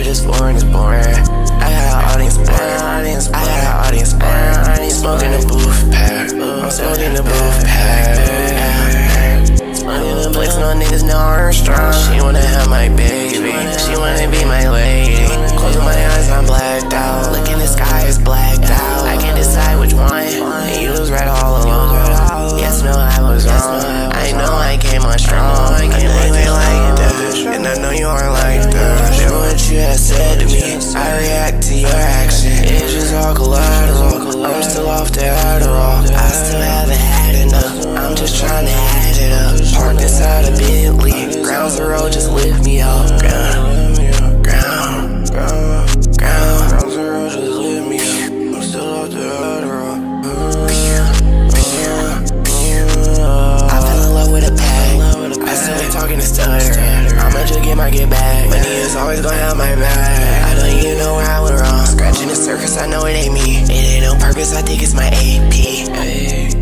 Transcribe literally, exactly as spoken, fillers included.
it is foreign, it's boring. I got an audience, audience, I got an audience, audience. Smoking the booth pack, I'm smoking the booth pack. Flexing on niggas now I'm strong. She wanna have my baby, she wanna be my lady. Closing my eyes, I'm blacked out. Looking the sky is blacked out. I can't decide which one, and you was right all along. Yes, no, I was wrong. I know I came on strong. I know you ain't like that, and I know you aren't like that. Remember what you had said to me, I react to your action. It's just all collateral. I'm still off the Adderall. I still haven't had enough. I'm just trying to add it up. Parked inside a Bentley. Ground zero, just lift me up. Ground, ground, ground, ground. Ground zero, just lift me up. I'm still off the Adderall. I fell in love with a pack. I still ain't talking to stutter. I'ma just get my get back. Money is always gonna have my back. I don't even know where I went wrong. Scratching the surface, I know it ain't me. It ain't on purpose, I think it's my A P.